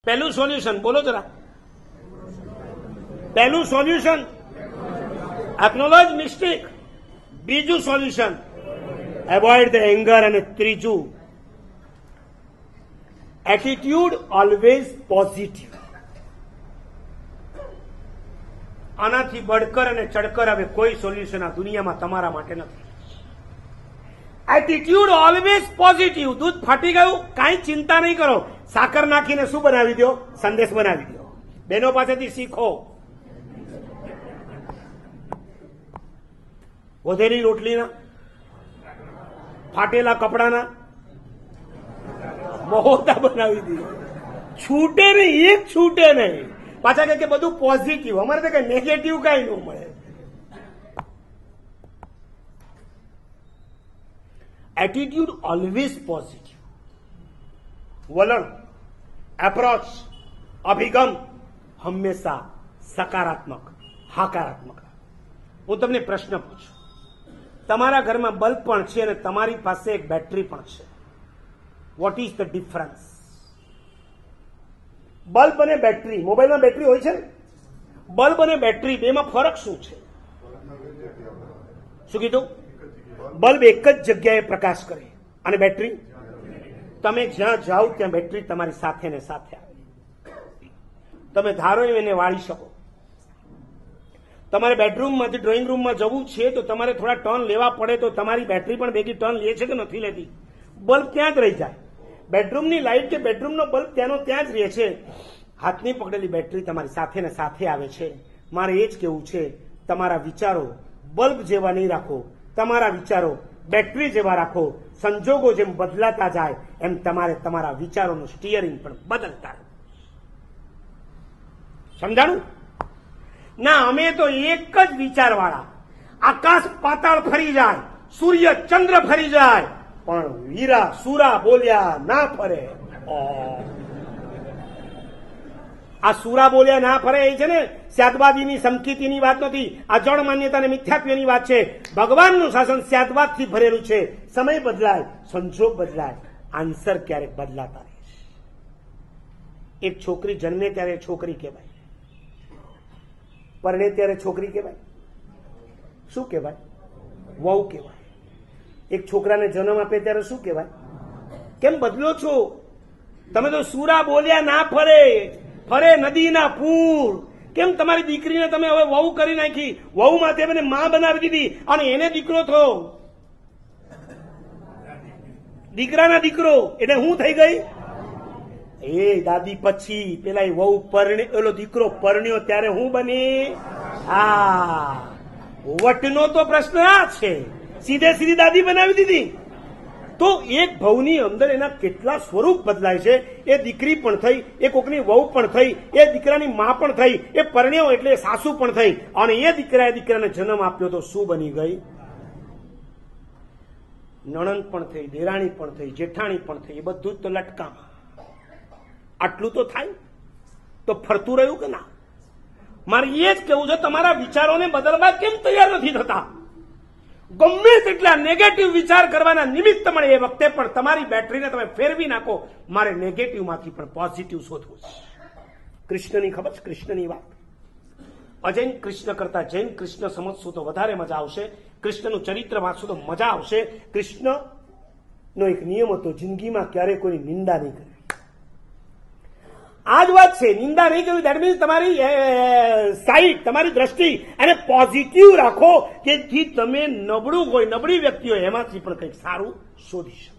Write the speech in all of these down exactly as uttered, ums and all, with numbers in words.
पहलू सोल्यूशन बोलो जरा। पहलू सोल्यूशन एक्नोलॉज मिस्टेक, बीजू सोल्यूशन एवॉइड द एंगर અને ત્રીજું એટીટ્યુડ ઓલવેઝ પોઝિટિવ। આનાથી બળકર અને ચડકર હવે કોઈ સોલ્યુશન આ દુનિયામાં તમારા માટે નથી। Attitude always positive. દૂધ ફાટી ગયું, કાંઈ ચિંતા નહીં કરો, સાકર નાખીને શું બનાવી દો? સંદેશ બનાવી દો। બહેનો પાસેથી શીખો। વધેલી રોટલીના, ફાટેલા કપડાના મહોતા બનાવી દીધો। છૂટે નહીં, એક છૂટે નહીં। પાછા કે બધું પોઝિટિવ, અમારે તો કઈ નેગેટિવ કઈ ન મળે। Attitude always positive. વલણ, એપ્રોચ, અભિગમ હંમેશા સકારાત્મક, હકારાત્મક। હું તમને પ્રશ્ન પૂછું, તમારા ઘરમાં બલ્બ પણ છે અને તમારી પાસે એક બેટરી પણ છે। What is the difference? Bulb અને બેટરી, મોબાઈલમાં બેટરી હોય છે ને, બલ્બ અને બેટરી બેમાં ફરક શું છે? શું કીધું? બલ્બ એક જ જગ્યાએ પ્રકાશ કરે અને બેટરી તમે જ્યાં જાઓ ત્યાં બેટરી તમારી સાથે ને સાથે આવે। તમે ધારો એમ એને વાળી શકો। તમારે બેડરૂમમાંથી ડ્રોઈંગ રૂમમાં જવું છે તો તમારે થોડા ટર્ન લેવા પડે તો તમારી બેટરી પણ ભેગી ટર્ન લે છે કે નથી લેતી? બલ્બ ત્યાં જ રહી જાય। બેડરૂમની લાઇટ કે બેડરૂમનો બલ્બ ત્યાંનો ત્યાં જ રહે છે। હાથની પકડેલી બેટરી તમારી સાથે ને સાથે આવે છે। મારે એ જ કહેવું છે, તમારા વિચારો બલ્બ જેવા નહીં રાખો, તમારા વિચારો બેટરી જેવા રાખો। સંજોગો જેમ બદલાતા જાય એમ તમારે તમારા વિચારોનું સ્ટીયરિંગ પણ બદલતા રહો। સમજાણું? ના, અમે તો એક જ વિચારવાળા। આકાશ પાતાળ ફરી જાય, સૂર્ય ચંદ્ર ફરી જાય, પણ વીરા સુરા બોલ્યા ના ફરે। આ સુરા બોલ્યા ના ફરે એ છે ને સ્યાદવાદીની સમકીતીની વાત નથી, આ જળ માન્યતા અને મિથ્યાત્વની વાત છે। ભગવાનનું શાસન સ્યાદવાદથી ભરેલું છે। સમય બદલાય, સંજોગ બદલાય, આન્સર ક્યારેક બદલાતા રહે છે। એક છોકરી જન્મે ત્યારે છોકરી કહેવાય, પરણે ત્યારે છોકરી કહેવાય, શું કહેવાય? વહુ કહેવાય। એક છોકરાને જન્મ આપે ત્યારે શું કહેવાય? કેમ બદલો છો? તમે તો સુરા બોલ્યા ના ફરે, ફરે નદીના પૂર। કેમ તમારી દીકરીને તમે હવે વહુ કરી નાખી? વહુ માથે મને માં બનાવી દીધી અને એને દીકરો થયો, દીકરાના દીકરો એટલે હું થઈ ગઈ? એ દાદી પછી પેલા વહુ પરણે એલો દીકરો પરણ્યો ત્યારે હું બની? હા, વટનો તો પ્રશ્ન આ છે, સીધે સીધી દાદી બનાવી દીધી। તો એક ભવની અંદર એના કેટલા સ્વરૂપ બદલાય છે। એ દીકરી પણ થઈ, એ કોકની વહુ પણ થઈ, એ દીકરાની માં પણ થઈ, એ પરણ્યો એટલે સાસુ પણ થઈ, અને એ દીકરાએ દીકરાને જન્મ આપ્યો તો શું બની ગઈ? નણંદ પણ થઈ, દેરાણી પણ થઈ, જેઠાણી પણ થઈ, એ બધું જ તો લટકામાં। આટલું તો થાય તો ફરતું રહ્યું કે ના? મારે એ જ કેવું છે, તમારા વિચારોને બદલવા કેમ તૈયાર નથી થતા? ગમે તેટલા નેગેટિવ વિચાર કરવાના નિમિત્ત મળે એ વખતે પણ તમારી બેટરીને તમે ફેરવી નાખો। મારે નેગેટિવમાંથી પણ પોઝિટિવ શોધવું છે। કૃષ્ણની ખબર છે? કૃષ્ણની વાત અજૈન કૃષ્ણ કરતા જૈન કૃષ્ણ સમજશું તો વધારે મજા આવશે। કૃષ્ણનું ચરિત્ર વાંચશું તો મજા આવશે। કૃષ્ણનો એક નિયમ હતો, જિંદગીમાં ક્યારે કોઈની નિંદા નહીં કરવી। આ જ વાત છે, નિંદા નહીં કરવી। દેટ મીન્સ તમારી સાઈડ, તમારી દ્રષ્ટિ અને પોઝિટિવ રાખો કે જે તમે નબળું હોય, નબળી વ્યક્તિ હોય એમાંથી પણ કંઈક સારું શોધી શકો।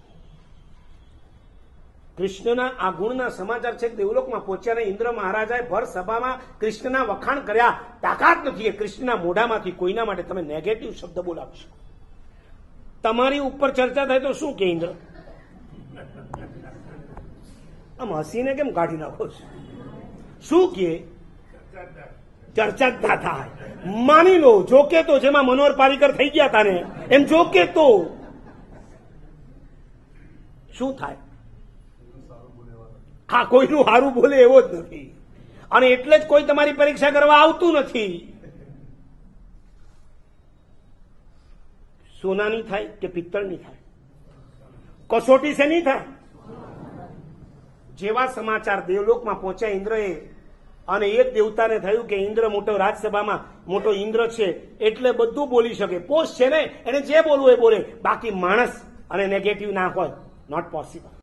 કૃષ્ણના આ ગુણના સમાચાર છે કે દેવલોકમાં પહોંચ્યા ને ઇન્દ્ર મહારાજાએ ભર સભામાં કૃષ્ણના વખાણ કર્યા। તાકાત નથી કે કૃષ્ણના મોઢામાંથી કોઈના માટે તમે નેગેટિવ શબ્દ બોલાવી શકો। તમારી ઉપર ચર્ચા થાય તો શું કે ઇન્દ્ર? આમ હસીને કેમ કાઢી નાખો છો? શું કે ચર્ચા જ ના થાય? માની લો જોકે તો, જેમાં મનોહર પારીકર થઈ ગયા હતા ને એમ જોકે તો શું થાય? હા, કોઈનું સારું બોલે એવો જ નથી, અને એટલે જ કોઈ તમારી પરીક્ષા કરવા આવતું નથી। સોનાની થાય કે પિત્તળની થાય? કસોટી શેની થાય? જેવા સમાચાર દેવલોકમાં પહોંચ્યા ઇન્દ્રએ, અને એક દેવતાને થયું કે ઇન્દ્ર મોટો રાજસભામાં મોટો ઇન્દ્ર છે એટલે બધું બોલી શકે. પોસ્ટ છે ને, એને જે બોલવું એ બોલે, બાકી માણસ અને નેગેટિવ ના હોય, નોટ પોસિબલ.